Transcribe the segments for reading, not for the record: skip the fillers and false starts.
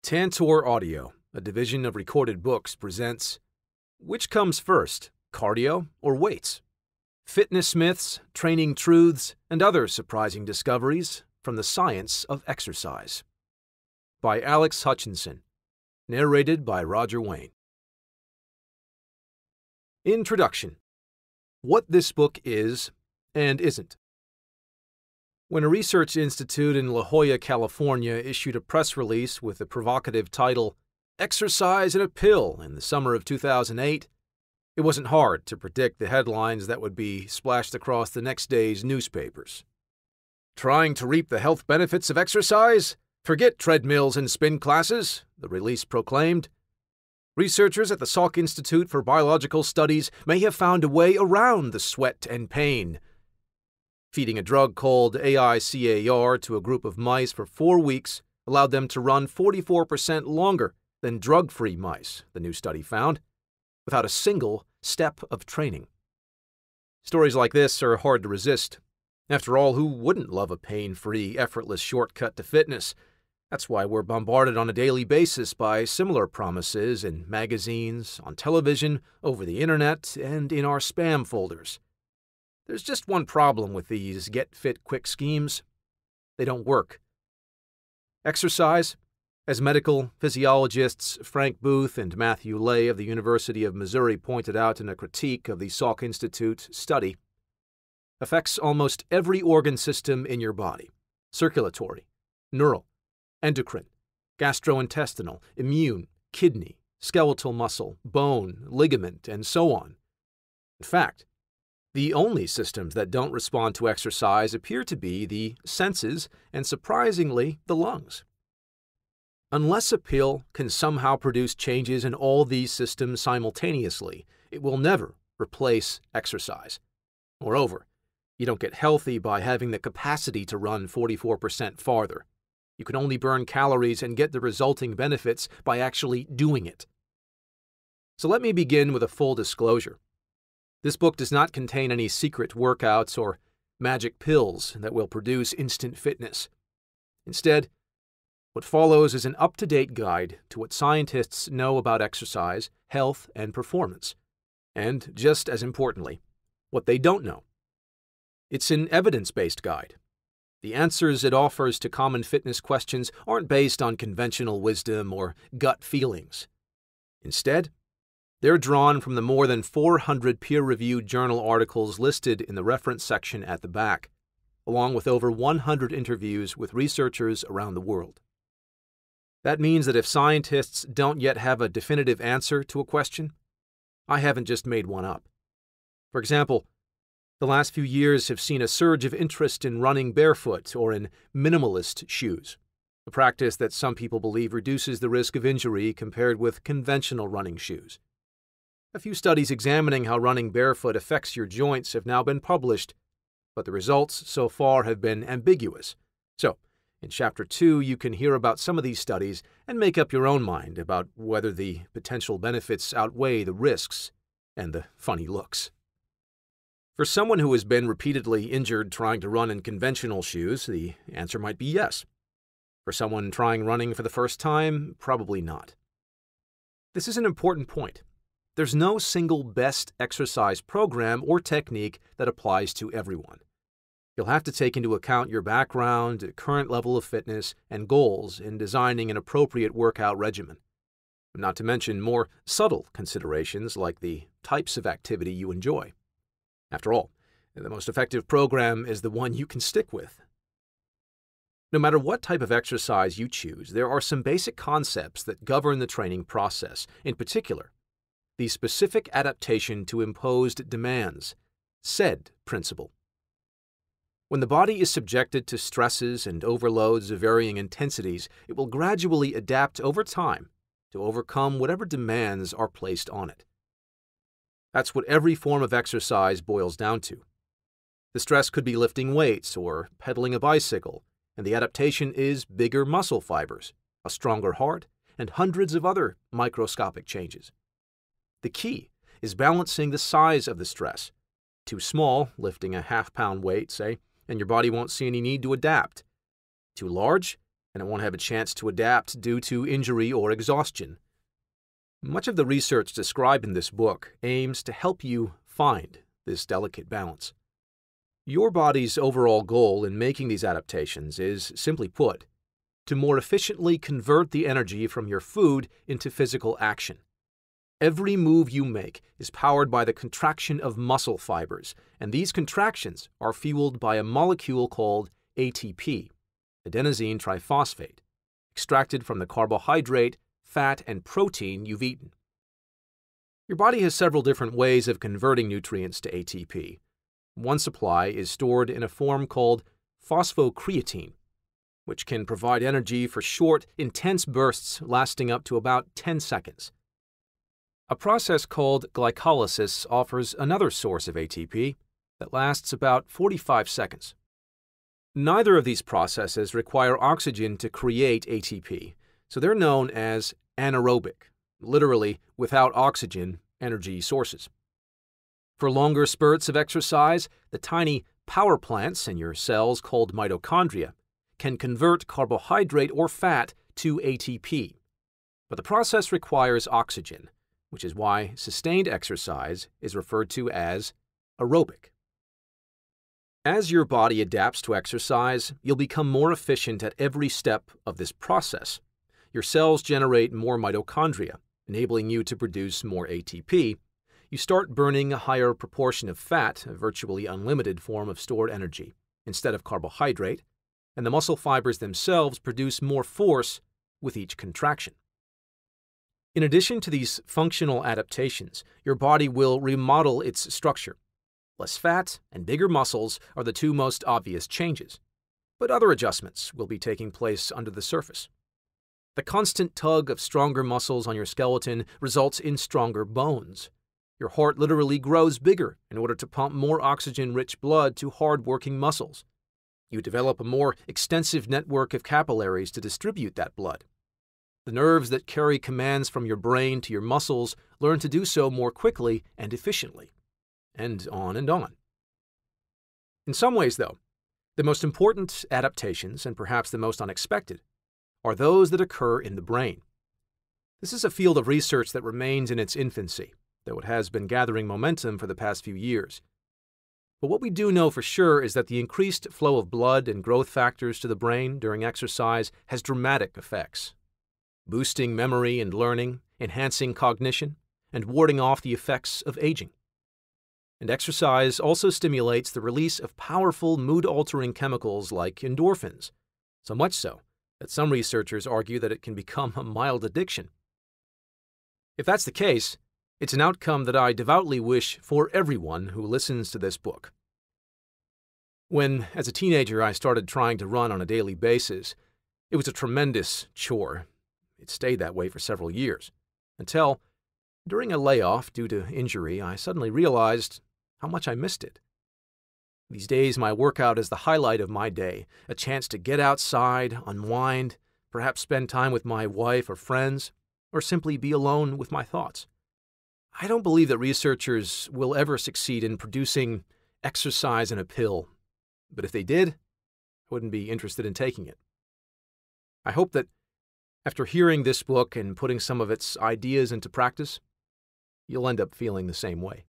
Tantor Audio, a division of Recorded Books, presents Which Comes First, Cardio or Weights? Fitness Myths, Training Truths, and Other Surprising Discoveries from the Science of Exercise. By Alex Hutchinson. Narrated by Roger Wayne. Introduction. What this book is and isn't. When a research institute in La Jolla, California issued a press release with the provocative title, Exercise in a Pill, in the summer of 2008, it wasn't hard to predict the headlines that would be splashed across the next day's newspapers. Trying to reap the health benefits of exercise? Forget treadmills and spin classes, the release proclaimed. Researchers at the Salk Institute for Biological Studies may have found a way around the sweat and pain. Feeding a drug called AICAR to a group of mice for 4 weeks allowed them to run 44% longer than drug-free mice, the new study found, without a single step of training. Stories like this are hard to resist. After all, who wouldn't love a pain-free, effortless shortcut to fitness? That's why we're bombarded on a daily basis by similar promises in magazines, on television, over the internet, and in our spam folders. There's just one problem with these get-fit-quick schemes. They don't work. Exercise, as medical physiologists Frank Booth and Matthew Lay of the University of Missouri pointed out in a critique of the Salk Institute study, affects almost every organ system in your body: circulatory, neural, endocrine, gastrointestinal, immune, kidney, skeletal muscle, bone, ligament, and so on. In fact, the only systems that don't respond to exercise appear to be the senses and, surprisingly, the lungs. Unless a pill can somehow produce changes in all these systems simultaneously, it will never replace exercise. Moreover, you don't get healthy by having the capacity to run 44% farther. You can only burn calories and get the resulting benefits by actually doing it. So let me begin with a full disclosure. This book does not contain any secret workouts or magic pills that will produce instant fitness. Instead, what follows is an up-to-date guide to what scientists know about exercise, health, and performance, and, just as importantly, what they don't know. It's an evidence-based guide. The answers it offers to common fitness questions aren't based on conventional wisdom or gut feelings. Instead, they're drawn from the more than 400 peer-reviewed journal articles listed in the reference section at the back, along with over 100 interviews with researchers around the world. That means that if scientists don't yet have a definitive answer to a question, I haven't just made one up. For example, the last few years have seen a surge of interest in running barefoot or in minimalist shoes, a practice that some people believe reduces the risk of injury compared with conventional running shoes. A few studies examining how running barefoot affects your joints have now been published, but the results so far have been ambiguous. So, in Chapter 2, you can hear about some of these studies and make up your own mind about whether the potential benefits outweigh the risks and the funny looks. For someone who has been repeatedly injured trying to run in conventional shoes, the answer might be yes. For someone trying running for the first time, probably not. This is an important point. There's no single best exercise program or technique that applies to everyone. You'll have to take into account your background, current level of fitness, and goals in designing an appropriate workout regimen. Not to mention more subtle considerations like the types of activity you enjoy. After all, the most effective program is the one you can stick with. No matter what type of exercise you choose, there are some basic concepts that govern the training process. In particular, the specific adaptation to imposed demands, SAID principle. When the body is subjected to stresses and overloads of varying intensities, it will gradually adapt over time to overcome whatever demands are placed on it. That's what every form of exercise boils down to. The stress could be lifting weights or pedaling a bicycle, and the adaptation is bigger muscle fibers, a stronger heart, and hundreds of other microscopic changes. The key is balancing the size of the stress. Too small, lifting a half-pound weight, say, and your body won't see any need to adapt. Too large, and it won't have a chance to adapt due to injury or exhaustion. Much of the research described in this book aims to help you find this delicate balance. Your body's overall goal in making these adaptations is, simply put, to more efficiently convert the energy from your food into physical action. Every move you make is powered by the contraction of muscle fibers, and these contractions are fueled by a molecule called ATP, adenosine triphosphate, extracted from the carbohydrate, fat, and protein you've eaten. Your body has several different ways of converting nutrients to ATP. One supply is stored in a form called phosphocreatine, which can provide energy for short, intense bursts lasting up to about 10 seconds. A process called glycolysis offers another source of ATP that lasts about 45 seconds. Neither of these processes require oxygen to create ATP, so they're known as anaerobic, literally without oxygen energy sources. For longer spurts of exercise, the tiny power plants in your cells called mitochondria can convert carbohydrate or fat to ATP. But the process requires oxygen, which is why sustained exercise is referred to as aerobic. As your body adapts to exercise, you'll become more efficient at every step of this process. Your cells generate more mitochondria, enabling you to produce more ATP. You start burning a higher proportion of fat, a virtually unlimited form of stored energy, instead of carbohydrate, and the muscle fibers themselves produce more force with each contraction. In addition to these functional adaptations, your body will remodel its structure. Less fat and bigger muscles are the two most obvious changes, but other adjustments will be taking place under the surface. The constant tug of stronger muscles on your skeleton results in stronger bones. Your heart literally grows bigger in order to pump more oxygen-rich blood to hard-working muscles. You develop a more extensive network of capillaries to distribute that blood. The nerves that carry commands from your brain to your muscles learn to do so more quickly and efficiently. And on and on. In some ways, though, the most important adaptations, and perhaps the most unexpected, are those that occur in the brain. This is a field of research that remains in its infancy, though it has been gathering momentum for the past few years. But what we do know for sure is that the increased flow of blood and growth factors to the brain during exercise has dramatic effects, boosting memory and learning, enhancing cognition, and warding off the effects of aging. And exercise also stimulates the release of powerful mood-altering chemicals like endorphins, so much so that some researchers argue that it can become a mild addiction. If that's the case, it's an outcome that I devoutly wish for everyone who listens to this book. When, as a teenager, I started trying to run on a daily basis, it was a tremendous chore. It stayed that way for several years, until, during a layoff due to injury, I suddenly realized how much I missed it. These days, my workout is the highlight of my day, a chance to get outside, unwind, perhaps spend time with my wife or friends, or simply be alone with my thoughts. I don't believe that researchers will ever succeed in producing exercise in a pill, but if they did, I wouldn't be interested in taking it. I hope that after hearing this book and putting some of its ideas into practice, you'll end up feeling the same way.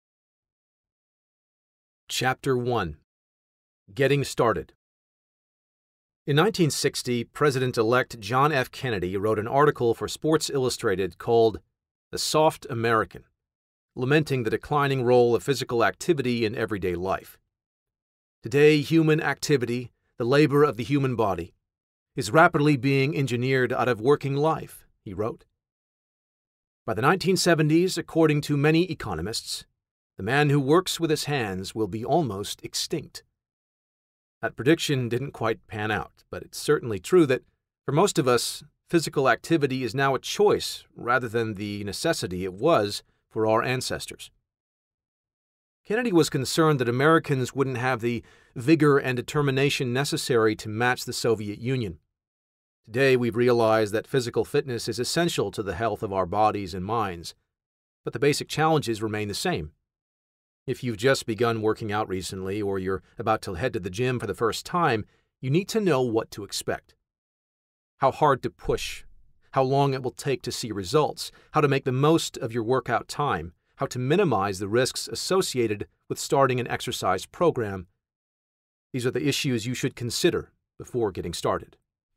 Chapter 1. Getting Started. In 1960, President-elect John F. Kennedy wrote an article for Sports Illustrated called "The Soft American," lamenting the declining role of physical activity in everyday life. Today, human activity, the labor of the human body, is rapidly being engineered out of working life, he wrote. By the 1970s, according to many economists, the man who works with his hands will be almost extinct. That prediction didn't quite pan out, but it's certainly true that, for most of us, physical activity is now a choice rather than the necessity it was for our ancestors. Kennedy was concerned that Americans wouldn't have the vigor and determination necessary to match the Soviet Union. Today, we've realized that physical fitness is essential to the health of our bodies and minds, but the basic challenges remain the same. If you've just begun working out recently or you're about to head to the gym for the first time, you need to know what to expect. how hard to push, how long it will take to see results, how to make the most of your workout time, how to minimize the risks associated with starting an exercise program. These are the issues you should consider before getting started.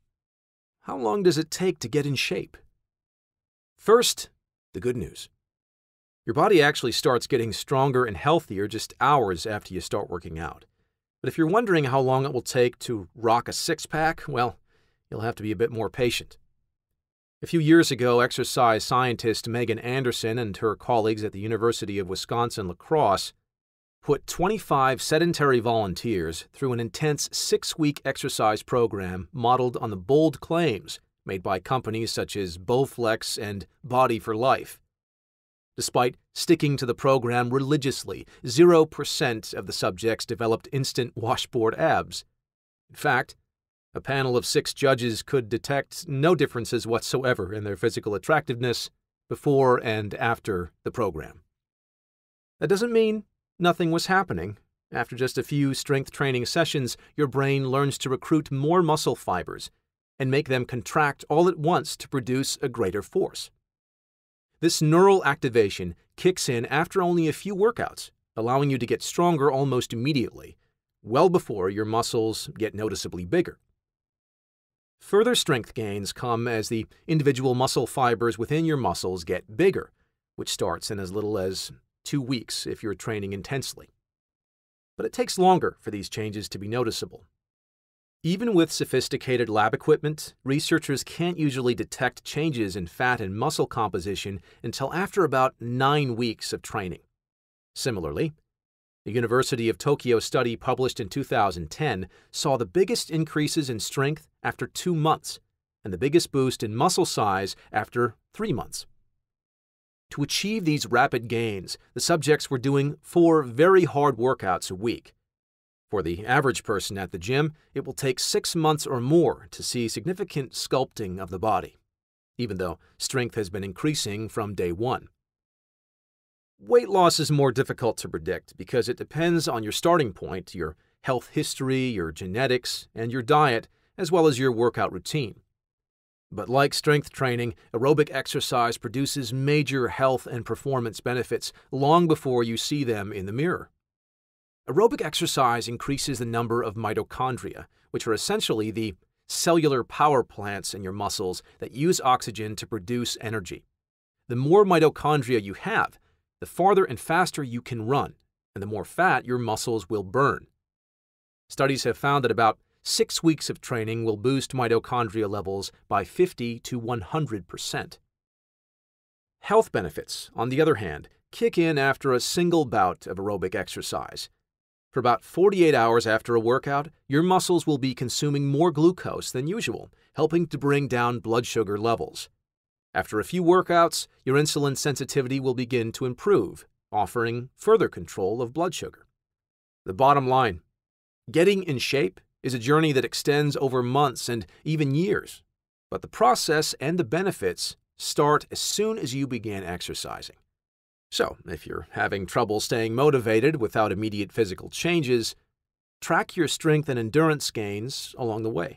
How long does it take to get in shape? First, the good news. Your body actually starts getting stronger and healthier just hours after you start working out. But if you're wondering how long it will take to rock a six-pack, well, you'll have to be a bit more patient. A few years ago, exercise scientist Megan Anderson and her colleagues at the University of Wisconsin-La Crosse put 25 sedentary volunteers through an intense 6-week exercise program modeled on the bold claims made by companies such as Bowflex and Body for Life. Despite sticking to the program religiously, 0% of the subjects developed instant washboard abs. In fact, a panel of 6 judges could detect no differences whatsoever in their physical attractiveness before and after the program. That doesn't mean nothing was happening. After just a few strength training sessions, your brain learns to recruit more muscle fibers and make them contract all at once to produce a greater force. This neural activation kicks in after only a few workouts, allowing you to get stronger almost immediately, well before your muscles get noticeably bigger. Further strength gains come as the individual muscle fibers within your muscles get bigger, which starts in as little as 2 weeks if you're training intensely. But it takes longer for these changes to be noticeable. Even with sophisticated lab equipment, researchers can't usually detect changes in fat and muscle composition until after about 9 weeks of training. Similarly, the University of Tokyo study published in 2010 saw the biggest increases in strength after 2 months and the biggest boost in muscle size after 3 months. To achieve these rapid gains, the subjects were doing 4 very hard workouts a week. For the average person at the gym, it will take 6 months or more to see significant sculpting of the body, even though strength has been increasing from day one. Weight loss is more difficult to predict because it depends on your starting point, your health history, your genetics, and your diet, as well as your workout routine. But like strength training, aerobic exercise produces major health and performance benefits long before you see them in the mirror. Aerobic exercise increases the number of mitochondria, which are essentially the cellular power plants in your muscles that use oxygen to produce energy. The more mitochondria you have, the farther and faster you can run, and the more fat your muscles will burn. Studies have found that about 6 weeks of training will boost mitochondria levels by 50 to 100%. Health benefits, on the other hand, kick in after a single bout of aerobic exercise. For about 48 hours after a workout, your muscles will be consuming more glucose than usual, helping to bring down blood sugar levels. After a few workouts, your insulin sensitivity will begin to improve, offering further control of blood sugar. The bottom line: getting in shape is a journey that extends over months and even years, but the process and the benefits start as soon as you begin exercising. So, if you're having trouble staying motivated without immediate physical changes, track your strength and endurance gains along the way.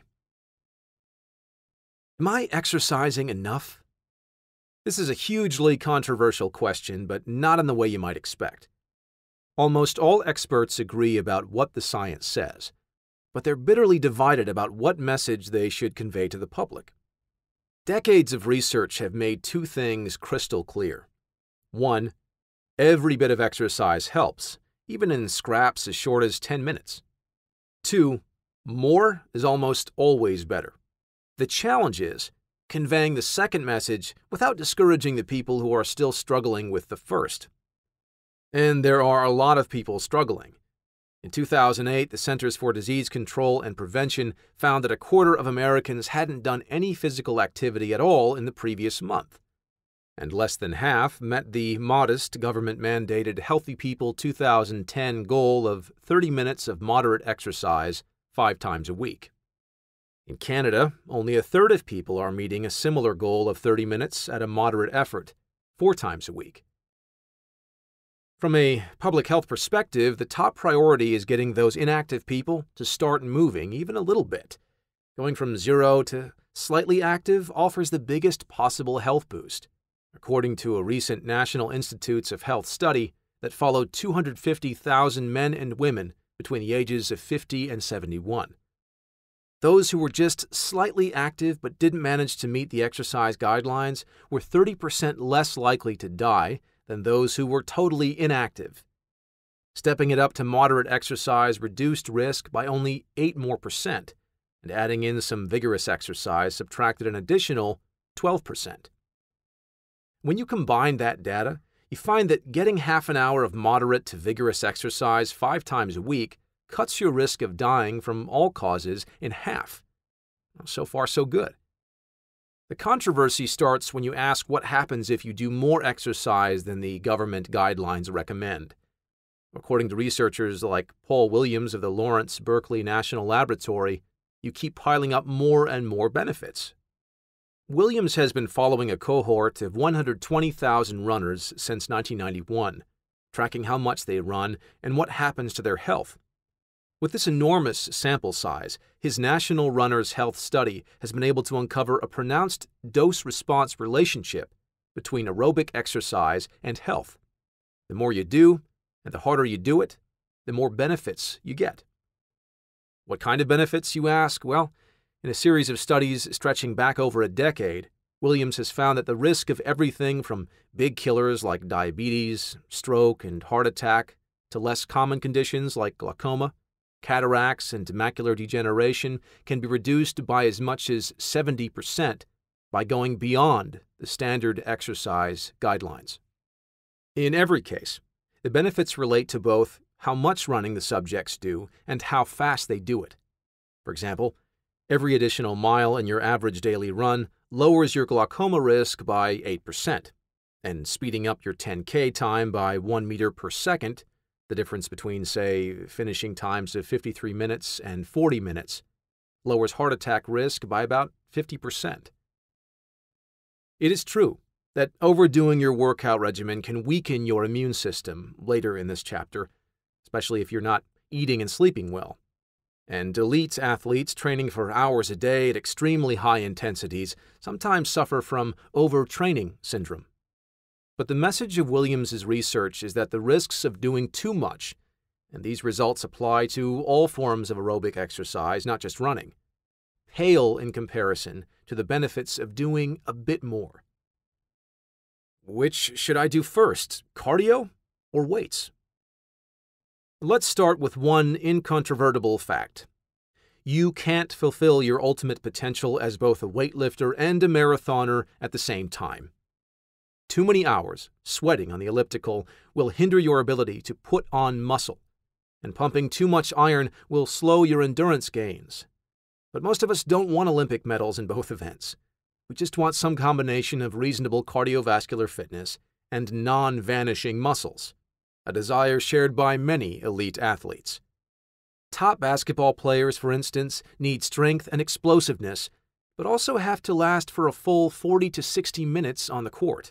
Am I exercising enough? This is a hugely controversial question, but not in the way you might expect. Almost all experts agree about what the science says, but they're bitterly divided about what message they should convey to the public. Decades of research have made 2 things crystal clear. 1, every bit of exercise helps, even in scraps as short as 10 minutes. 2, more is almost always better. The challenge is conveying the second message without discouraging the people who are still struggling with the first. And there are a lot of people struggling. In 2008, the Centers for Disease Control and Prevention found that 1/4 of Americans hadn't done any physical activity at all in the previous month, and less than half met the modest government-mandated Healthy People 2010 goal of 30 minutes of moderate exercise 5 times a week. In Canada, only 1/3 of people are meeting a similar goal of 30 minutes at a moderate effort 4 times a week. From a public health perspective, the top priority is getting those inactive people to start moving even a little bit, going from 0 to slightly active offers the biggest possible health boost, according to a recent National Institutes of Health study that followed 250,000 men and women between the ages of 50 and 71. Those who were just slightly active but didn't manage to meet the exercise guidelines were 30% less likely to die than those who were totally inactive. Stepping it up to moderate exercise reduced risk by only 8%, and adding in some vigorous exercise subtracted an additional 12%. When you combine that data, you find that getting half an hour of moderate to vigorous exercise 5 times a week cuts your risk of dying from all causes in half. So far, so good. The controversy starts when you ask what happens if you do more exercise than the government guidelines recommend. According to researchers like Paul Williams of the Lawrence Berkeley National Laboratory, you keep piling up more and more benefits. Williams has been following a cohort of 120,000 runners since 1991, tracking how much they run and what happens to their health. With this enormous sample size, his National Runners Health Study has been able to uncover a pronounced dose-response relationship between aerobic exercise and health. The more you do, and the harder you do it, the more benefits you get. What kind of benefits, you ask? Well, in a series of studies stretching back over a decade, Williams has found that the risk of everything from big killers like diabetes, stroke, and heart attack to less common conditions like glaucoma, cataracts, and macular degeneration can be reduced by as much as 70% by going beyond the standard exercise guidelines. In every case, the benefits relate to both how much running the subjects do and how fast they do it. For example, every additional mile in your average daily run lowers your glaucoma risk by 8%, and speeding up your 10K time by 1 meter per second, the difference between, say, finishing times of 53 minutes and 40 minutes, lowers heart attack risk by about 50%. It is true that overdoing your workout regimen can weaken your immune system later in this chapter, especially if you're not eating and sleeping well. And elite athletes training for hours a day at extremely high intensities sometimes suffer from overtraining syndrome. But the message of Williams' research is that the risks of doing too much, and these results apply to all forms of aerobic exercise, not just running, pale in comparison to the benefits of doing a bit more. Which should I do first, cardio or weights? Let's start with one incontrovertible fact. You can't fulfill your ultimate potential as both a weightlifter and a marathoner at the same time. Too many hours sweating on the elliptical will hinder your ability to put on muscle, and pumping too much iron will slow your endurance gains. But most of us don't want Olympic medals in both events. We just want some combination of reasonable cardiovascular fitness and non-vanishing muscles, a desire shared by many elite athletes. Top basketball players, for instance, need strength and explosiveness, but also have to last for a full 40 to 60 minutes on the court.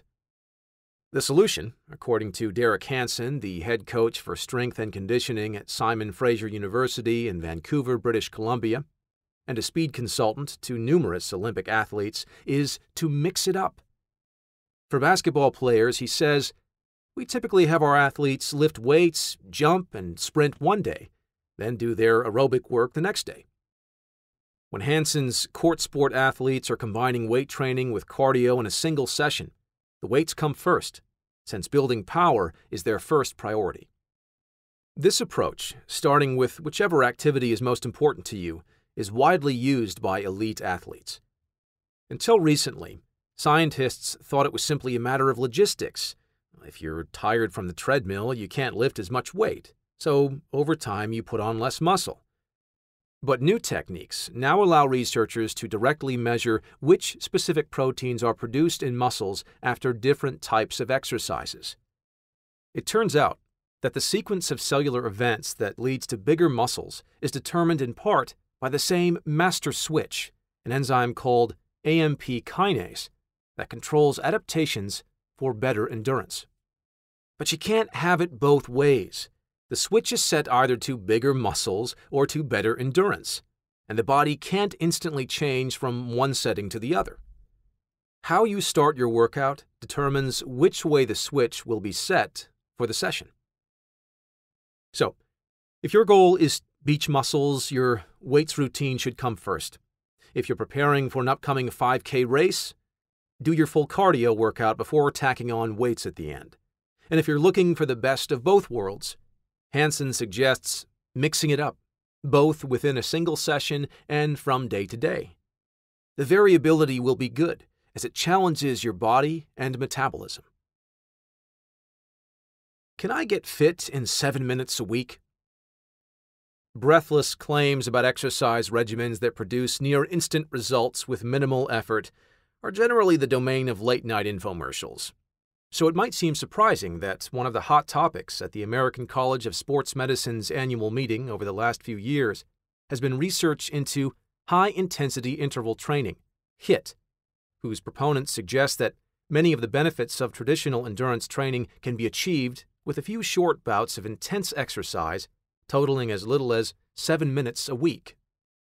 The solution, according to Derek Hansen, the head coach for strength and conditioning at Simon Fraser University in Vancouver, British Columbia, and a speed consultant to numerous Olympic athletes, is to mix it up. For basketball players, he says, we typically have our athletes lift weights, jump, and sprint one day, then do their aerobic work the next day. When Hansen's court sport athletes are combining weight training with cardio in a single session, the weights come first, since building power is their first priority. This approach, starting with whichever activity is most important to you, is widely used by elite athletes. Until recently, scientists thought it was simply a matter of logistics. If you're tired from the treadmill, you can't lift as much weight, so over time you put on less muscle. But new techniques now allow researchers to directly measure which specific proteins are produced in muscles after different types of exercises. It turns out that the sequence of cellular events that leads to bigger muscles is determined in part by the same master switch, an enzyme called AMP kinase, that controls adaptations for better endurance. But you can't have it both ways. The switch is set either to bigger muscles or to better endurance. and the body can't instantly change from one setting to the other. How you start your workout determines which way the switch will be set for the session. So, if your goal is beach muscles, your weights routine should come first. If you're preparing for an upcoming 5K race, do your full cardio workout before tacking on weights at the end. And if you're looking for the best of both worlds, Hansen suggests mixing it up, both within a single session and from day to day. The variability will be good, as it challenges your body and metabolism. Can I get fit in 7 minutes a week? Breathless claims about exercise regimens that produce near-instant results with minimal effort are generally the domain of late-night infomercials. So it might seem surprising that one of the hot topics at the American College of Sports Medicine's annual meeting over the last few years has been research into high-intensity interval training, HIIT, whose proponents suggest that many of the benefits of traditional endurance training can be achieved with a few short bouts of intense exercise totaling as little as 7 minutes a week.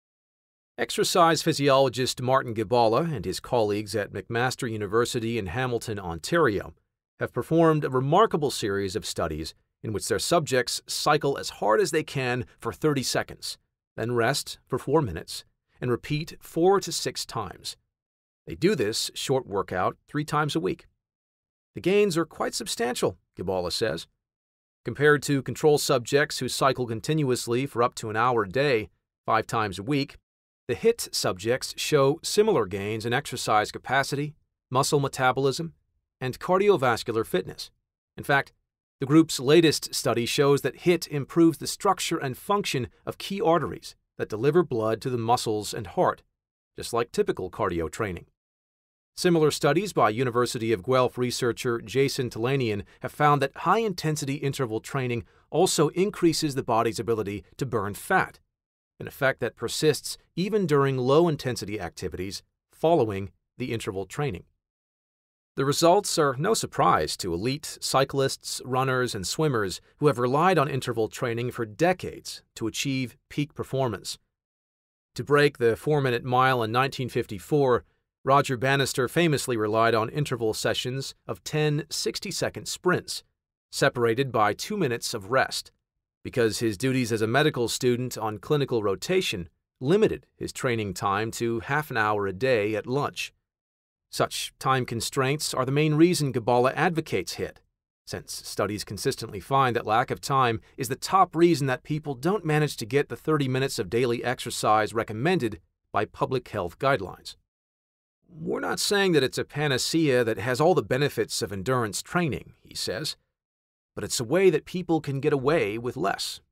Exercise physiologist Martin Gibala and his colleagues at McMaster University in Hamilton, Ontario, have performed a remarkable series of studies in which their subjects cycle as hard as they can for 30 seconds, then rest for 4 minutes, and repeat 4 to 6 times. They do this short workout 3 times a week. The gains are quite substantial, Gibala says. Compared to control subjects who cycle continuously for up to an hour a day, 5 times a week, the HIIT subjects show similar gains in exercise capacity, muscle metabolism, and cardiovascular fitness. In fact, the group's latest study shows that HIIT improves the structure and function of key arteries that deliver blood to the muscles and heart, just like typical cardio training. Similar studies by University of Guelph researcher Jason Talanian have found that high-intensity interval training also increases the body's ability to burn fat, an effect that persists even during low-intensity activities following the interval training. The results are no surprise to elite cyclists, runners, and swimmers who have relied on interval training for decades to achieve peak performance. To break the 4-minute mile in 1954, Roger Bannister famously relied on interval sessions of 10 60-second sprints, separated by 2 minutes of rest, because his duties as a medical student on clinical rotation limited his training time to half an hour a day at lunch. Such time constraints are the main reason Gibala advocates HIIT, since studies consistently find that lack of time is the top reason that people don't manage to get the 30 minutes of daily exercise recommended by public health guidelines. We're not saying that it's a panacea that has all the benefits of endurance training, he says, but it's a way that people can get away with less.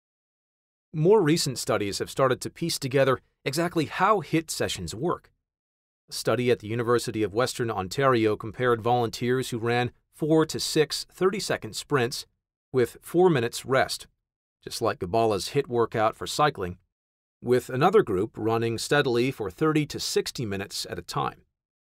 More recent studies have started to piece together exactly how HIIT sessions work. A study at the University of Western Ontario compared volunteers who ran 4 to 6 30-second sprints with 4 minutes rest, just like Gibala's HIIT workout for cycling, with another group running steadily for 30 to 60 minutes at a time.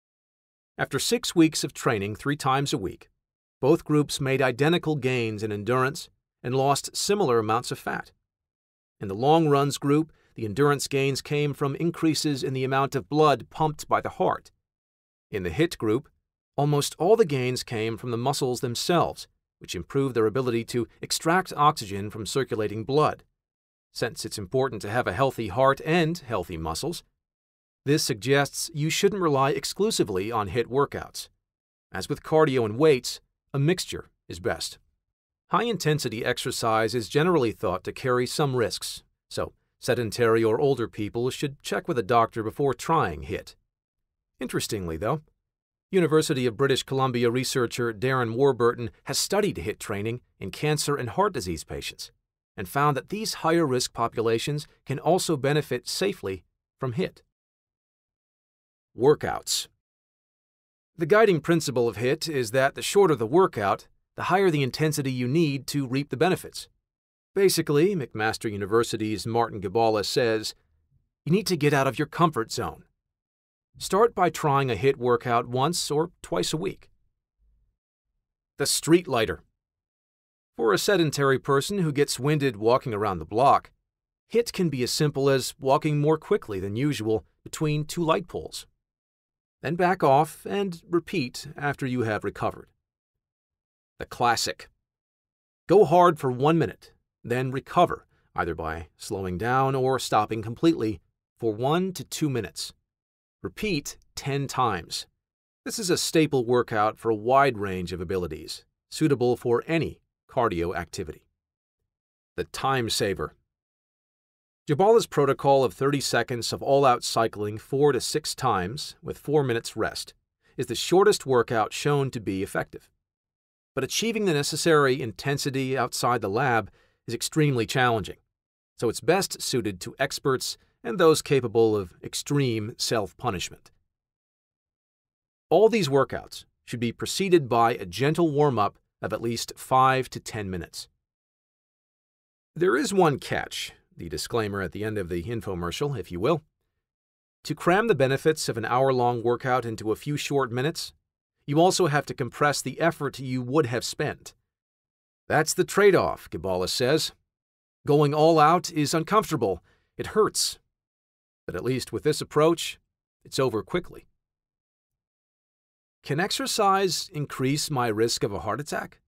After 6 weeks of training 3 times a week, both groups made identical gains in endurance and lost similar amounts of fat. In the long runs group, the endurance gains came from increases in the amount of blood pumped by the heart. In the HIIT group, almost all the gains came from the muscles themselves, which improved their ability to extract oxygen from circulating blood. Since it's important to have a healthy heart and healthy muscles, this suggests you shouldn't rely exclusively on HIIT workouts. As with cardio and weights, a mixture is best. High-intensity exercise is generally thought to carry some risks, so sedentary or older people should check with a doctor before trying HIIT. Interestingly, though, University of British Columbia researcher Darren Warburton has studied HIIT training in cancer and heart disease patients and found that these higher-risk populations can also benefit safely from HIIT. Workouts. The guiding principle of HIIT is that the shorter the workout, the higher the intensity you need to reap the benefits. Basically, McMaster University's Martin Gibala says, you need to get out of your comfort zone. Start by trying a HIIT workout once or twice a week. The street lighter. For a sedentary person who gets winded walking around the block, HIIT can be as simple as walking more quickly than usual between two light poles. Then back off and repeat after you have recovered. The classic. Go hard for 1 minute, then recover, either by slowing down or stopping completely, for 1 to 2 minutes. Repeat 10 times. This is a staple workout for a wide range of abilities, suitable for any cardio activity. The time saver. Jabala's protocol of 30 seconds of all-out cycling 4 to 6 times with 4 minutes rest is the shortest workout shown to be effective. But achieving the necessary intensity outside the lab is extremely challenging, so it's best suited to experts and those capable of extreme self-punishment. All these workouts should be preceded by a gentle warm-up of at least 5 to 10 minutes. There is one catch, the disclaimer at the end of the infomercial, if you will. To cram the benefits of an hour-long workout into a few short minutes, you also have to compress the effort you would have spent. That's the trade-off, Gabala says. Going all out is uncomfortable. It hurts. But at least with this approach, it's over quickly. Can exercise increase my risk of a heart attack?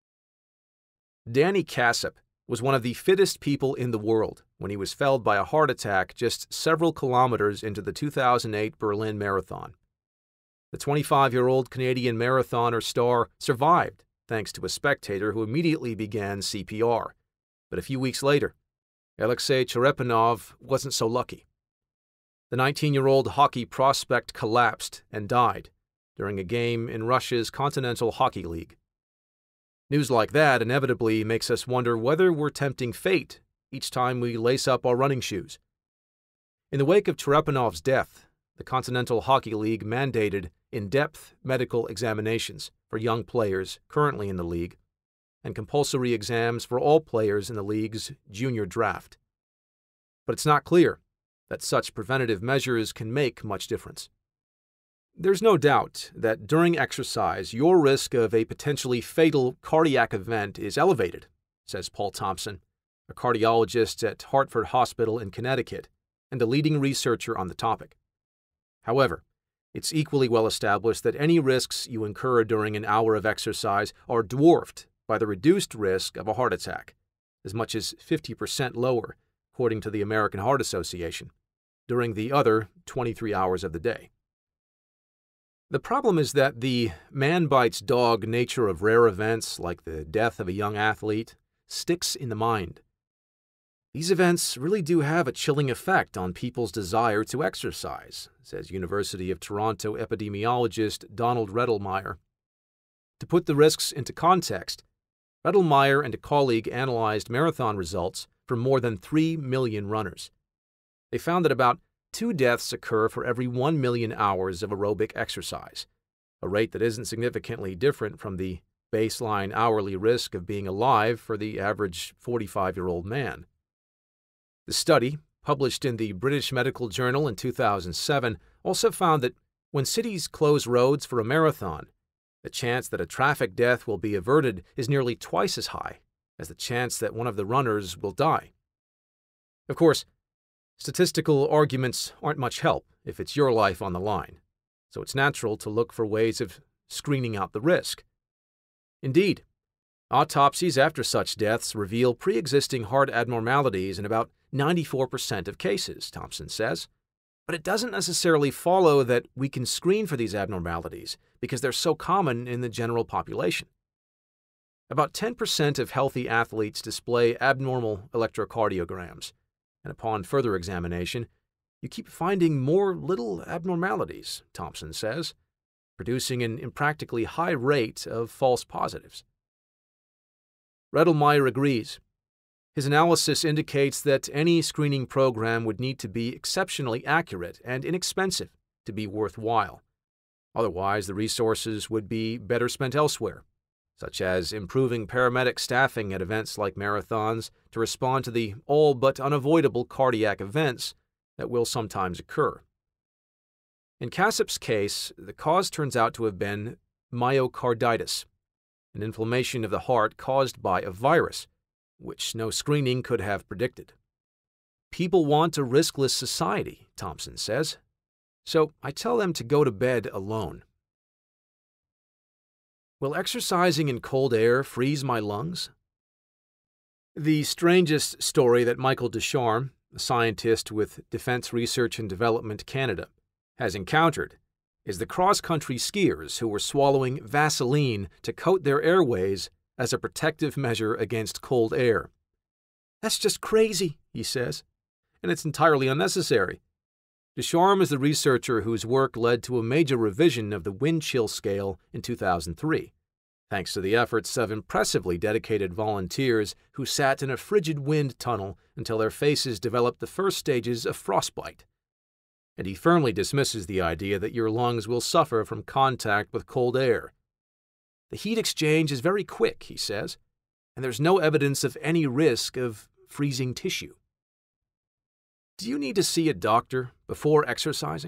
Danny Cassip was one of the fittest people in the world when he was felled by a heart attack just several kilometers into the 2008 Berlin Marathon. The 25-year-old Canadian marathoner star survived thanks to a spectator who immediately began CPR. But a few weeks later, Alexei Cherepanov wasn't so lucky. The 19-year-old hockey prospect collapsed and died during a game in Russia's Continental Hockey League. News like that inevitably makes us wonder whether we're tempting fate each time we lace up our running shoes. In the wake of Cherepanov's death, the Continental Hockey League mandated in-depth medical examinations for young players currently in the league and compulsory exams for all players in the league's junior draft. But it's not clear that such preventative measures can make much difference. There's no doubt that during exercise, your risk of a potentially fatal cardiac event is elevated, says Paul Thompson, a cardiologist at Hartford Hospital in Connecticut and a leading researcher on the topic. However, it's equally well established that any risks you incur during an hour of exercise are dwarfed by the reduced risk of a heart attack, as much as 50% lower, according to the American Heart Association, during the other 23 hours of the day. The problem is that the man-bites-dog nature of rare events like the death of a young athlete sticks in the mind. These events really do have a chilling effect on people's desire to exercise, says University of Toronto epidemiologist Donald Rettelmeier. To put the risks into context, Rettelmeier and a colleague analyzed marathon results for more than 3 million runners. They found that about 2 deaths occur for every 1 million hours of aerobic exercise, a rate that isn't significantly different from the baseline hourly risk of being alive for the average 45-year-old man. The study, published in the British Medical Journal in 2007, also found that when cities close roads for a marathon, the chance that a traffic death will be averted is nearly twice as high as the chance that one of the runners will die. Of course, statistical arguments aren't much help if it's your life on the line, so it's natural to look for ways of screening out the risk. Indeed, autopsies after such deaths reveal pre-existing heart abnormalities in about 94% of cases, Thompson says. But it doesn't necessarily follow that we can screen for these abnormalities because they're so common in the general population. About 10% of healthy athletes display abnormal electrocardiograms, and upon further examination, you keep finding more little abnormalities, Thompson says, producing an impractically high rate of false positives. Rettelmeier agrees. His analysis indicates that any screening program would need to be exceptionally accurate and inexpensive to be worthwhile. Otherwise, the resources would be better spent elsewhere, such as improving paramedic staffing at events like marathons to respond to the all but unavoidable cardiac events that will sometimes occur. In Cassip's case, the cause turns out to have been myocarditis, an inflammation of the heart caused by a virus, which no screening could have predicted. People want a riskless society, Thompson says. So I tell them to go to bed alone. Will exercising in cold air freeze my lungs? The strangest story that Michael Ducharme, a scientist with Defense Research and Development Canada, has encountered is the cross-country skiers who were swallowing Vaseline to coat their airways as a protective measure against cold air. That's just crazy, he says, and it's entirely unnecessary. Ducharme is the researcher whose work led to a major revision of the wind chill scale in 2003, thanks to the efforts of impressively dedicated volunteers who sat in a frigid wind tunnel until their faces developed the first stages of frostbite. And he firmly dismisses the idea that your lungs will suffer from contact with cold air. The heat exchange is very quick, he says, and there's no evidence of any risk of freezing tissue. Do you need to see a doctor before exercising?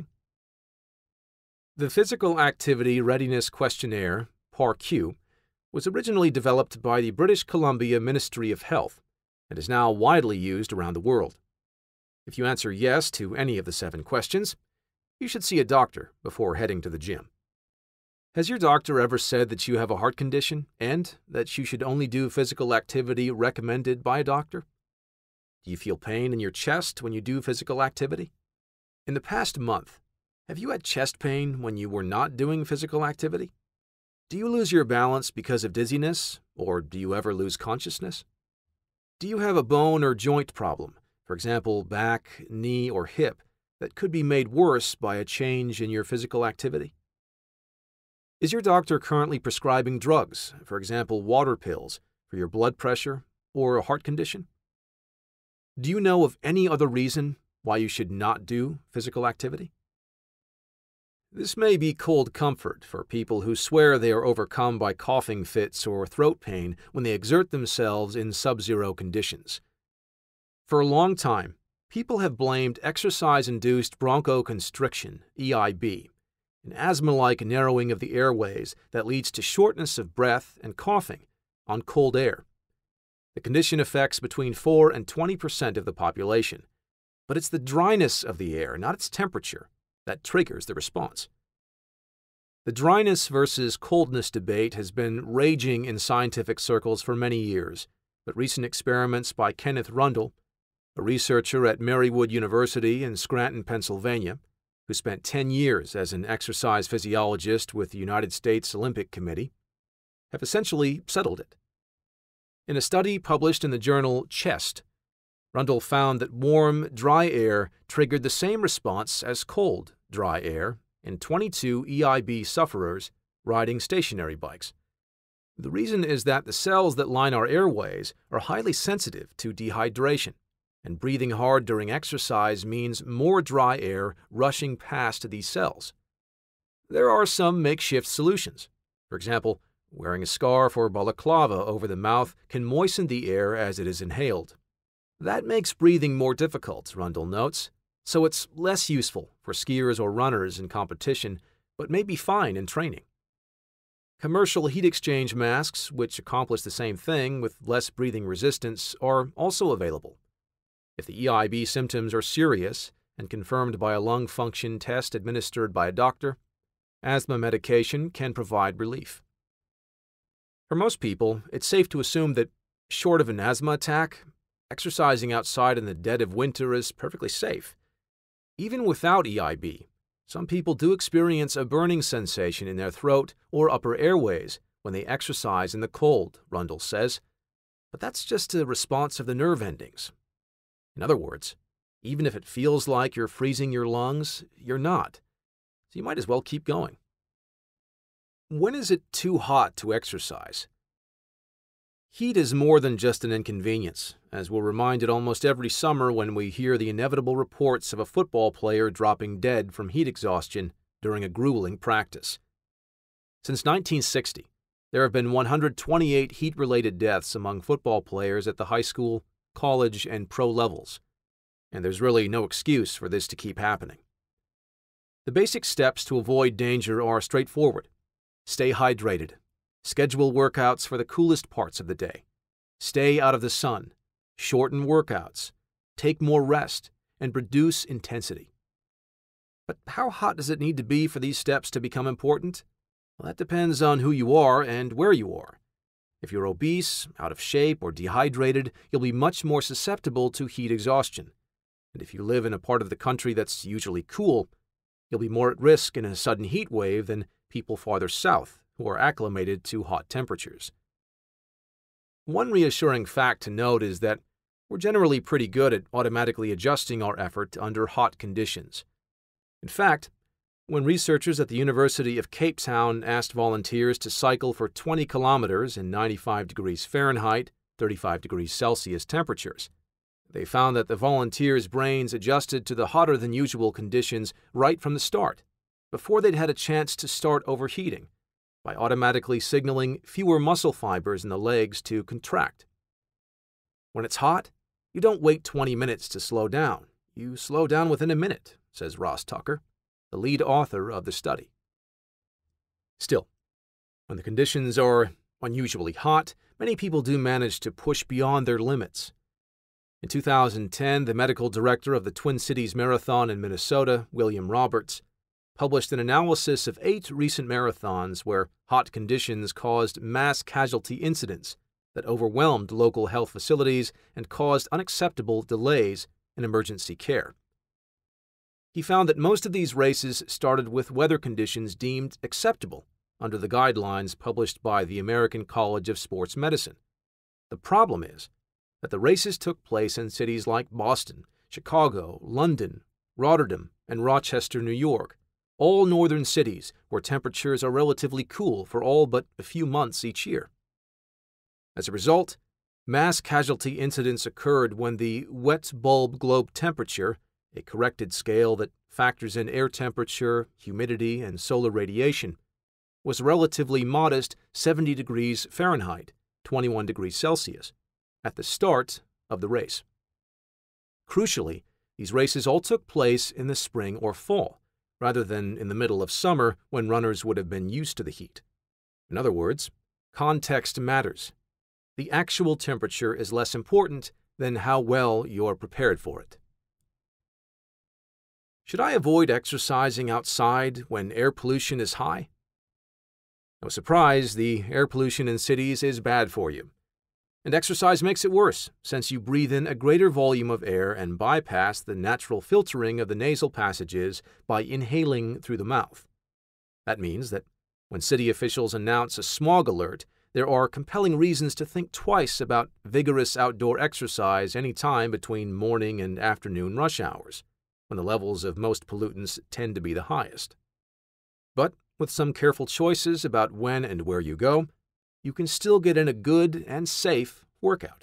The Physical Activity Readiness Questionnaire, PAR-Q, was originally developed by the British Columbia Ministry of Health and is now widely used around the world. If you answer yes to any of the 7 questions, you should see a doctor before heading to the gym. Has your doctor ever said that you have a heart condition and that you should only do physical activity recommended by a doctor? Do you feel pain in your chest when you do physical activity? In the past month, have you had chest pain when you were not doing physical activity? Do you lose your balance because of dizziness, or do you ever lose consciousness? Do you have a bone or joint problem, for example, back, knee, or hip, that could be made worse by a change in your physical activity? Is your doctor currently prescribing drugs, for example, water pills, for your blood pressure or a heart condition? Do you know of any other reason why you should not do physical activity? This may be cold comfort for people who swear they are overcome by coughing fits or throat pain when they exert themselves in sub-zero conditions. For a long time, people have blamed exercise-induced bronchoconstriction, EIB, an asthma-like narrowing of the airways that leads to shortness of breath and coughing, on cold air. The condition affects between 4 and 20% of the population, but it's the dryness of the air, not its temperature, that triggers the response. The dryness versus coldness debate has been raging in scientific circles for many years, but recent experiments by Kenneth Rundle, a researcher at Marywood University in Scranton, Pennsylvania, who spent 10 years as an exercise physiologist with the United States Olympic Committee, have essentially settled it. In a study published in the journal Chest, Rundle found that warm, dry air triggered the same response as cold, dry air in 22 EIB sufferers riding stationary bikes. The reason is that the cells that line our airways are highly sensitive to dehydration, and breathing hard during exercise means more dry air rushing past these cells. There are some makeshift solutions. For example, wearing a scarf or balaclava over the mouth can moisten the air as it is inhaled. That makes breathing more difficult, Rundle notes, so it's less useful for skiers or runners in competition, but may be fine in training. Commercial heat exchange masks, which accomplish the same thing with less breathing resistance, are also available. If the EIB symptoms are serious and confirmed by a lung function test administered by a doctor, asthma medication can provide relief. For most people, it's safe to assume that, short of an asthma attack, exercising outside in the dead of winter is perfectly safe. Even without EIB, some people do experience a burning sensation in their throat or upper airways when they exercise in the cold, Rundle says, but that's just a response of the nerve endings. In other words, even if it feels like you're freezing your lungs, you're not, so you might as well keep going. When is it too hot to exercise? Heat is more than just an inconvenience, as we're reminded almost every summer when we hear the inevitable reports of a football player dropping dead from heat exhaustion during a grueling practice. Since 1960, there have been 128 heat-related deaths among football players at the high school, college, and pro levels, and there's really no excuse for this to keep happening. The basic steps to avoid danger are straightforward. Stay hydrated. Schedule workouts for the coolest parts of the day. Stay out of the sun. Shorten workouts. take more rest, and reduce intensity. But how hot does it need to be for these steps to become important? Well, that depends on who you are and where you are. If you're obese, out of shape, or dehydrated, you'll be much more susceptible to heat exhaustion. And if you live in a part of the country that's usually cool, you'll be more at risk in a sudden heat wave than people farther south who are acclimated to hot temperatures. One reassuring fact to note is that we're generally pretty good at automatically adjusting our effort under hot conditions. In fact, when researchers at the University of Cape Town asked volunteers to cycle for 20 kilometers in 95 degrees Fahrenheit, 35 degrees Celsius temperatures, they found that the volunteers' brains adjusted to the hotter-than-usual conditions right from the start, before they'd had a chance to start overheating, by automatically signaling fewer muscle fibers in the legs to contract. When it's hot, you don't wait 20 minutes to slow down. You slow down within a minute, says Ross Tucker, the lead author of the study. Still, when the conditions are unusually hot, many people do manage to push beyond their limits. In 2010, the medical director of the Twin Cities Marathon in Minnesota, William Roberts, published an analysis of 8 recent marathons where hot conditions caused mass casualty incidents that overwhelmed local health facilities and caused unacceptable delays in emergency care. He found that most of these races started with weather conditions deemed acceptable under the guidelines published by the American College of Sports Medicine. The problem is that the races took place in cities like Boston, Chicago, London, Rotterdam, and Rochester, New York, all northern cities where temperatures are relatively cool for all but a few months each year. As a result, mass casualty incidents occurred when the wet bulb globe temperature, a corrected scale that factors in air temperature, humidity, and solar radiation, was relatively modest 70 degrees Fahrenheit, 21 degrees Celsius, at the start of the race. Crucially, these races all took place in the spring or fall, rather than in the middle of summer when runners would have been used to the heat. In other words, context matters. The actual temperature is less important than how well you're prepared for it. Should I avoid exercising outside when air pollution is high? No surprise, the air pollution in cities is bad for you. And exercise makes it worse, since you breathe in a greater volume of air and bypass the natural filtering of the nasal passages by inhaling through the mouth. That means that when city officials announce a smog alert, there are compelling reasons to think twice about vigorous outdoor exercise any time between morning and afternoon rush hours, when the levels of most pollutants tend to be the highest. But with some careful choices about when and where you go, you can still get in a good and safe workout.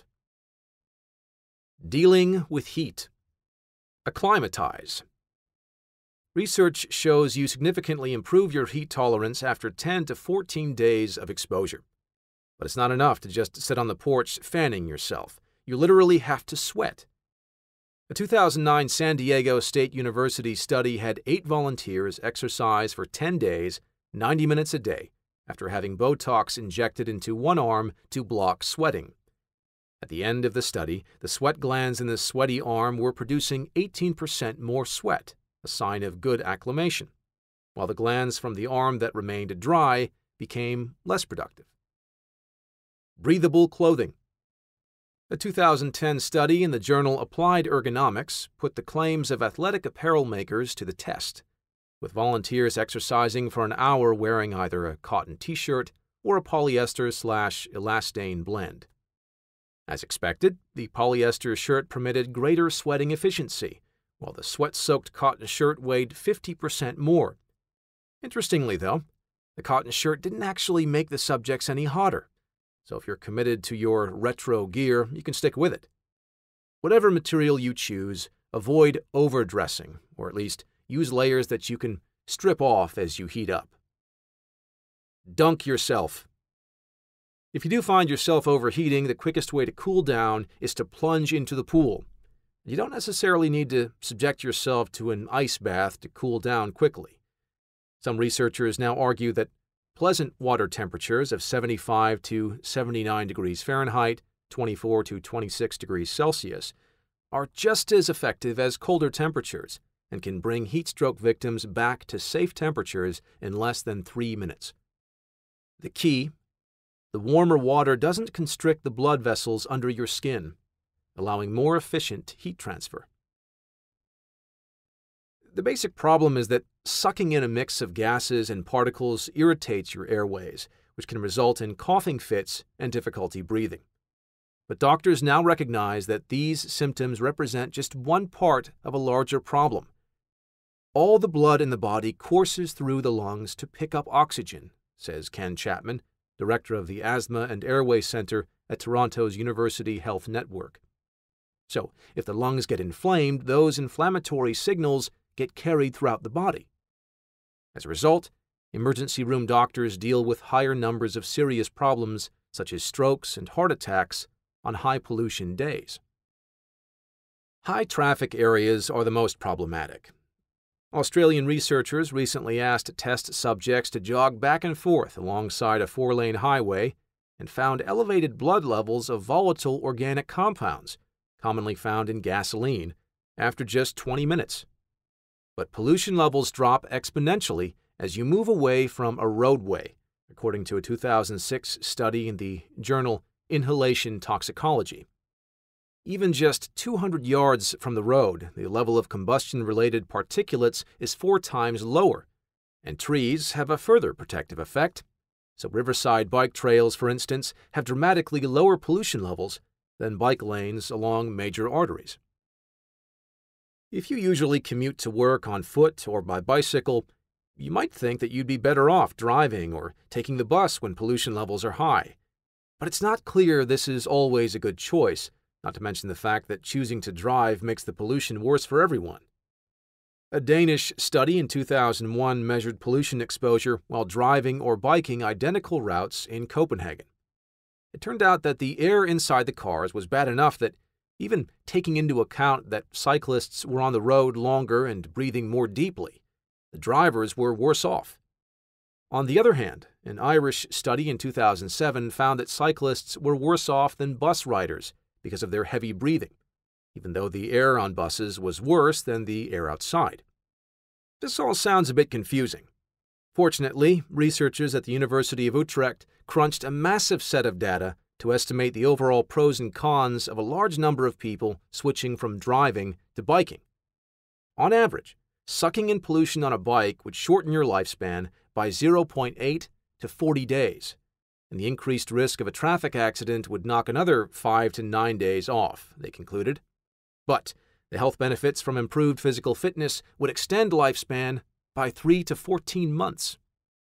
Dealing with heat. Acclimatize. Research shows you significantly improve your heat tolerance after 10 to 14 days of exposure. But it's not enough to just sit on the porch fanning yourself. You literally have to sweat. A 2009 San Diego State University study had 8 volunteers exercise for 10 days, 90 minutes a day, after having Botox injected into one arm to block sweating. At the end of the study, the sweat glands in the sweaty arm were producing 18% more sweat, a sign of good acclimation, while the glands from the arm that remained dry became less productive. Breathable clothing. A 2010 study in the journal Applied Ergonomics put the claims of athletic apparel makers to the test, with volunteers exercising for an hour wearing either a cotton t-shirt or a polyester/elastane blend. As expected, the polyester shirt permitted greater sweating efficiency, while the sweat-soaked cotton shirt weighed 50% more. Interestingly, though, the cotton shirt didn't actually make the subjects any hotter, so if you're committed to your retro gear, you can stick with it. Whatever material you choose, avoid overdressing, or at least use layers that you can strip off as you heat up. Dunk yourself. If you do find yourself overheating, the quickest way to cool down is to plunge into the pool. You don't necessarily need to subject yourself to an ice bath to cool down quickly. Some researchers now argue that pleasant water temperatures of 75 to 79 degrees Fahrenheit, 24 to 26 degrees Celsius, are just as effective as colder temperatures and can bring heat stroke victims back to safe temperatures in less than 3 minutes. The key: the warmer water doesn't constrict the blood vessels under your skin, allowing more efficient heat transfer. The basic problem is that sucking in a mix of gases and particles irritates your airways, which can result in coughing fits and difficulty breathing. But doctors now recognize that these symptoms represent just one part of a larger problem. All the blood in the body courses through the lungs to pick up oxygen, says Ken Chapman, director of the Asthma and Airway Center at Toronto's University Health Network. So, if the lungs get inflamed, those inflammatory signals get carried throughout the body. As a result, emergency room doctors deal with higher numbers of serious problems such as strokes and heart attacks on high-pollution days. High-traffic areas are the most problematic. Australian researchers recently asked test subjects to jog back and forth alongside a 4-lane highway and found elevated blood levels of volatile organic compounds, commonly found in gasoline, after just 20 minutes. But pollution levels drop exponentially as you move away from a roadway, according to a 2006 study in the journal Inhalation Toxicology. Even just 200 yards from the road, the level of combustion-related particulates is 4 times lower, and trees have a further protective effect. So riverside bike trails, for instance, have dramatically lower pollution levels than bike lanes along major arteries. If you usually commute to work on foot or by bicycle, you might think that you'd be better off driving or taking the bus when pollution levels are high. But it's not clear this is always a good choice, not to mention the fact that choosing to drive makes the pollution worse for everyone. A Danish study in 2001 measured pollution exposure while driving or biking identical routes in Copenhagen. It turned out that the air inside the cars was bad enough that, even taking into account that cyclists were on the road longer and breathing more deeply, the drivers were worse off. On the other hand, an Irish study in 2007 found that cyclists were worse off than bus riders because of their heavy breathing, even though the air on buses was worse than the air outside. This all sounds a bit confusing. Fortunately, researchers at the University of Utrecht crunched a massive set of data to estimate the overall pros and cons of a large number of people switching from driving to biking. On average, sucking in pollution on a bike would shorten your lifespan by 0.8 to 40 days, and the increased risk of a traffic accident would knock another 5 to 9 days off, they concluded. But the health benefits from improved physical fitness would extend lifespan by 3 to 14 months.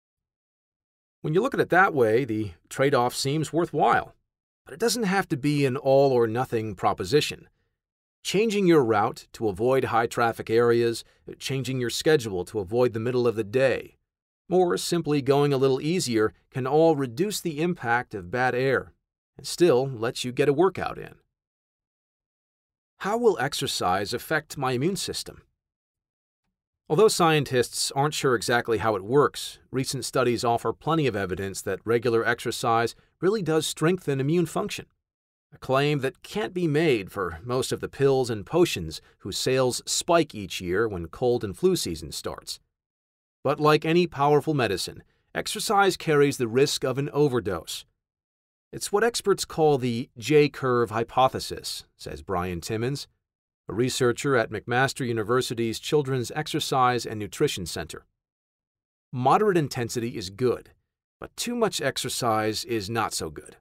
When you look at it that way, the trade-off seems worthwhile. But it doesn't have to be an all-or-nothing proposition. Changing your route to avoid high-traffic areas, changing your schedule to avoid the middle of the day, or simply going a little easier can all reduce the impact of bad air and still let you get a workout in. How will exercise affect my immune system? Although scientists aren't sure exactly how it works, recent studies offer plenty of evidence that regular exercise really does strengthen immune function, a claim that can't be made for most of the pills and potions whose sales spike each year when cold and flu season starts. But like any powerful medicine, exercise carries the risk of an overdose. It's what experts call the J-curve hypothesis, says Brian Timmons, a researcher at McMaster University's Children's Exercise and Nutrition Center. Moderate intensity is good, but too much exercise is not so good.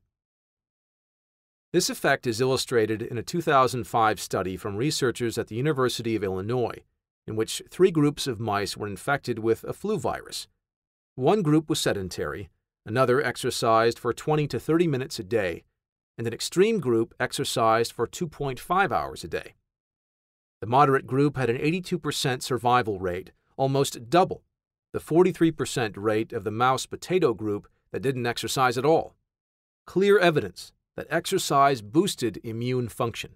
This effect is illustrated in a 2005 study from researchers at the University of Illinois, in which 3 groups of mice were infected with a flu virus. One group was sedentary, another exercised for 20 to 30 minutes a day, and an extreme group exercised for 2.5 hours a day. The moderate group had an 82% survival rate, almost double the 43% rate of the mouse potato group that didn't exercise at all. Clear evidence that exercise boosted immune function.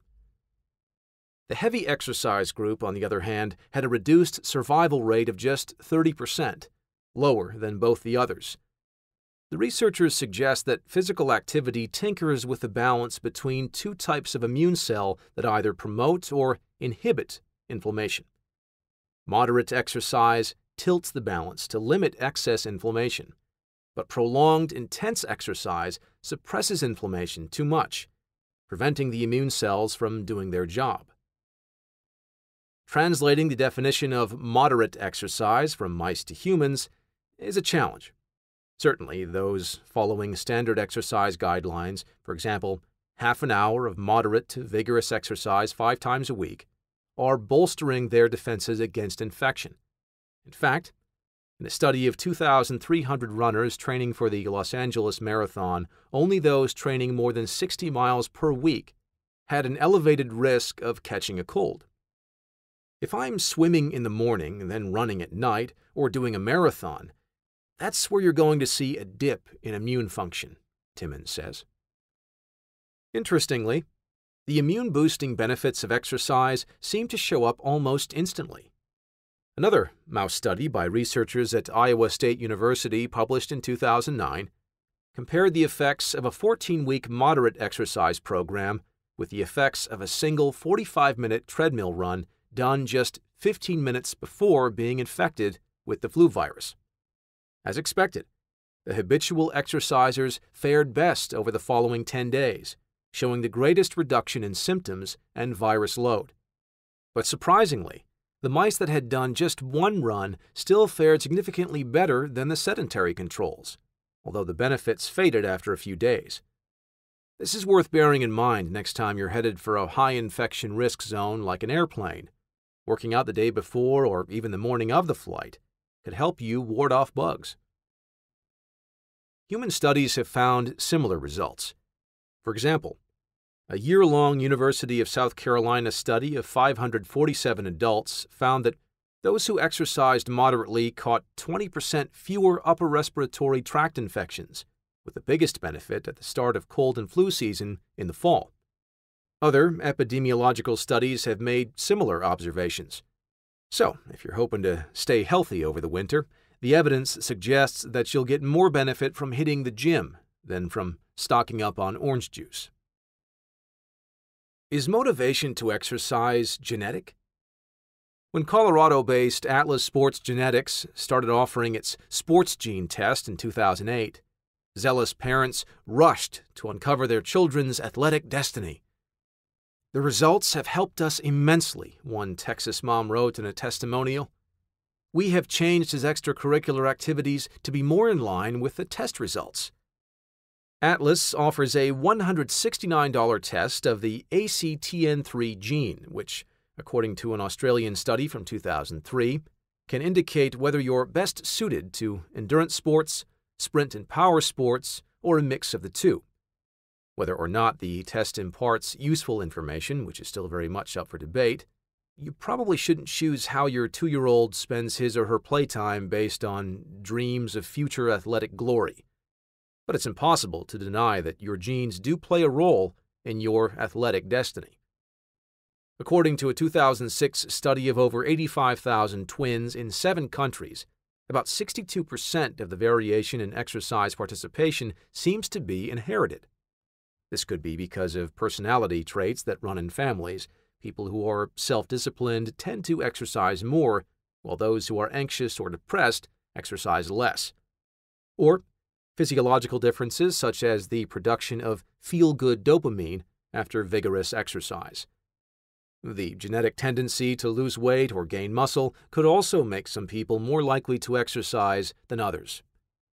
The heavy exercise group, on the other hand, had a reduced survival rate of just 30%, lower than both the others. The researchers suggest that physical activity tinkers with the balance between two types of immune cell that either promote or inhibit inflammation. Moderate exercise tilts the balance to limit excess inflammation, but prolonged, intense exercise suppresses inflammation too much, preventing the immune cells from doing their job. Translating the definition of moderate exercise from mice to humans is a challenge. Certainly, those following standard exercise guidelines, for example, half an hour of moderate to vigorous exercise 5 times a week, are bolstering their defenses against infection. In fact, in a study of 2,300 runners training for the Los Angeles Marathon, only those training more than 60 miles per week had an elevated risk of catching a cold. If I'm swimming in the morning and then running at night or doing a marathon, that's where you're going to see a dip in immune function, Timmons says. Interestingly, the immune-boosting benefits of exercise seem to show up almost instantly. Another mouse study by researchers at Iowa State University, published in 2009, compared the effects of a 14-week moderate exercise program with the effects of a single 45-minute treadmill run done just 15 minutes before being infected with the flu virus. As expected, the habitual exercisers fared best over the following 10 days, showing the greatest reduction in symptoms and virus load. But surprisingly, the mice that had done just one run still fared significantly better than the sedentary controls, although the benefits faded after a few days. This is worth bearing in mind next time you're headed for a high infection risk zone like an airplane. Working out the day before or even the morning of the flight could help you ward off bugs. Human studies have found similar results. For example, a year-long University of South Carolina study of 547 adults found that those who exercised moderately caught 20% fewer upper respiratory tract infections, with the biggest benefit at the start of cold and flu season in the fall. Other epidemiological studies have made similar observations. So, if you're hoping to stay healthy over the winter, the evidence suggests that you'll get more benefit from hitting the gym than from stocking up on orange juice. Is motivation to exercise genetic? When Colorado-based Atlas Sports Genetics started offering its sports gene test in 2008, zealous parents rushed to uncover their children's athletic destiny. The results have helped us immensely, one Texas mom wrote in a testimonial. We have changed his extracurricular activities to be more in line with the test results. Atlas offers a $169 test of the ACTN3 gene, which, according to an Australian study from 2003, can indicate whether you're best suited to endurance sports, sprint and power sports, or a mix of the two. Whether or not the test imparts useful information, which is still very much up for debate, you probably shouldn't choose how your 2-year-old spends his or her playtime based on dreams of future athletic glory. But it's impossible to deny that your genes do play a role in your athletic destiny. According to a 2006 study of over 85,000 twins in 7 countries, about 62% of the variation in exercise participation seems to be inherited. This could be because of personality traits that run in families. People who are self-disciplined tend to exercise more, while those who are anxious or depressed exercise less. Or physiological differences such as the production of feel-good dopamine after vigorous exercise. The genetic tendency to lose weight or gain muscle could also make some people more likely to exercise than others.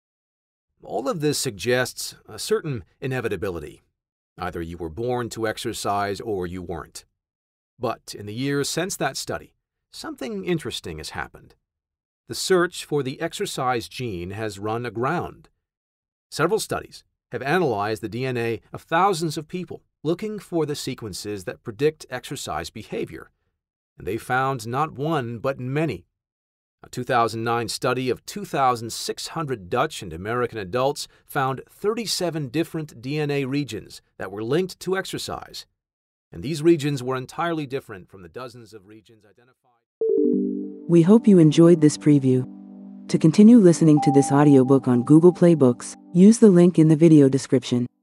All of this suggests a certain inevitability. Either you were born to exercise or you weren't. But in the years since that study, something interesting has happened. The search for the exercise gene has run aground. Several studies have analyzed the DNA of thousands of people looking for the sequences that predict exercise behavior, and they found not one but many. A 2009 study of 2,600 Dutch and American adults found 37 different DNA regions that were linked to exercise, and these regions were entirely different from the dozens of regions identified. We hope you enjoyed this preview. To continue listening to this audiobook on Google Play Books, use the link in the video description.